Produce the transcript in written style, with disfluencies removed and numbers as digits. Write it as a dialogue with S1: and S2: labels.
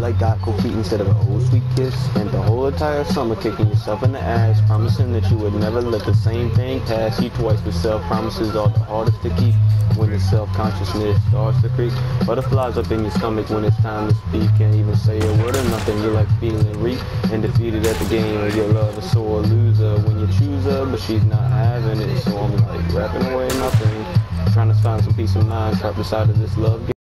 S1: like got cold feet instead of an old sweet kiss. And the whole entire summer kicking yourself in the ass, promising that you would never let the same thing pass you twice, but self-promises are the hardest to keep when the self-consciousness starts to creep. Butterflies up in your stomach when it's time to speak. Can't even say a word or nothing. You're like feeling weak and defeated at the game of your love, a sore loser when you choose her, but she's not having it. So I'm like rapping away nothing, trying to find some peace of mind trapped inside of this love game.